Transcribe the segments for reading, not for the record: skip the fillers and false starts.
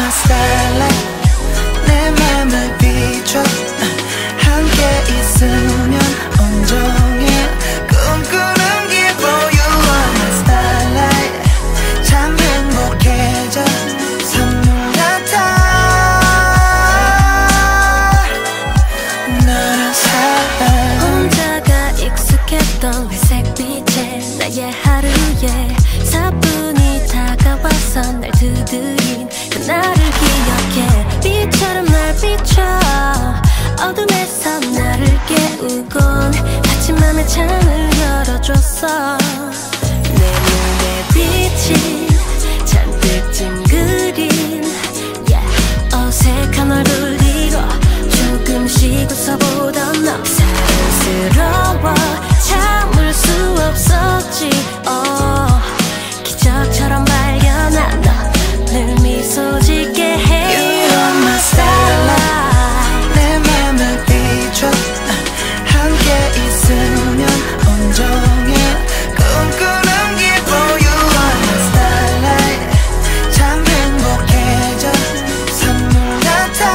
my starlight 내 맘을 비춰 함께 있으면 온종일 꿈꾸는 기분 You are my starlight 참 행복해져 선물 같아 너를 사랑 혼자가 익숙했던 회색빛에 나의 하루에 사뿐히 다가와서 날 두드린 그날을 기억해 빛처럼 날 비춰 어둠에서 나를 깨우곤 같이 맘의 창을 열어줬어 내 눈에 빛이 잔뜩 찡그린 어색한 얼굴이고 조금씩 웃어보던 너 사랑스러워 참을 수 없었지 기적처럼 발견한 너 늘 미소 짓게 해 You are my starlight 내 맘을 비춰 함께 있으면 온종일 꿈꾸는 기분 You are my starlight 참 행복해져 선물 같아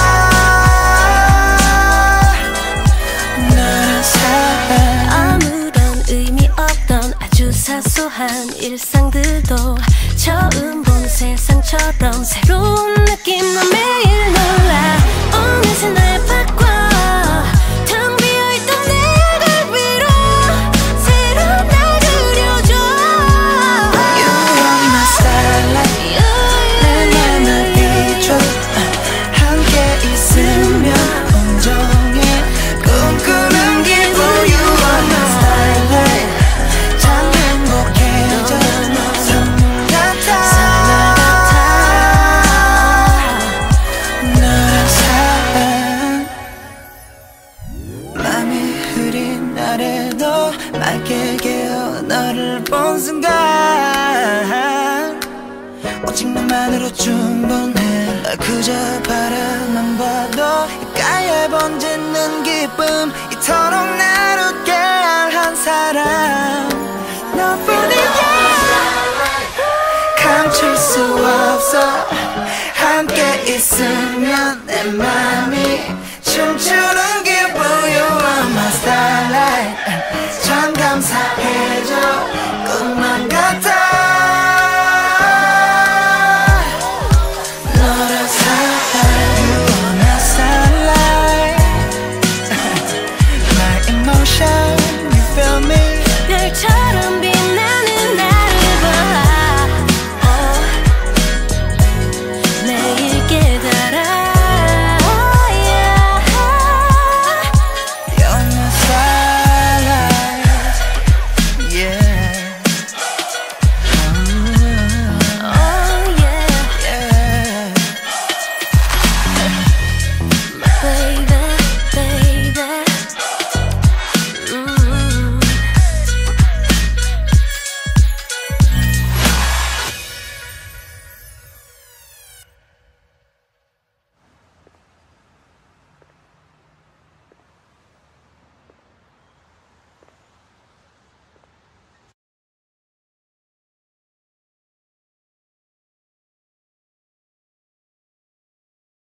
너를 사랑 아무런 의미 없던 아주 사소한 일상들도 처음 본 세상처럼 새로운 느낌만 매일 놀라 어느새 날 바꿔 텅 비어있던 내 걸 위로 새로운 날 그려줘 You are my starlight 내 맘을 비춰 함께 있으면 온종일 꿈꾸는 기분 You are my starlight 참 행복해져 선물 같아 너를 사랑 맘이 흐린 날에도 맑게 깨어 너를 본 순간 오직 너만으로 충분해 널 그저 바라만 봐도 입가에 번지는 기쁨 이토록 날 웃게 한 사람 너뿐이야 감출 수 없어 함께 있으면 내 맘이 춤추는 기분 You are my starlight 참 감사해져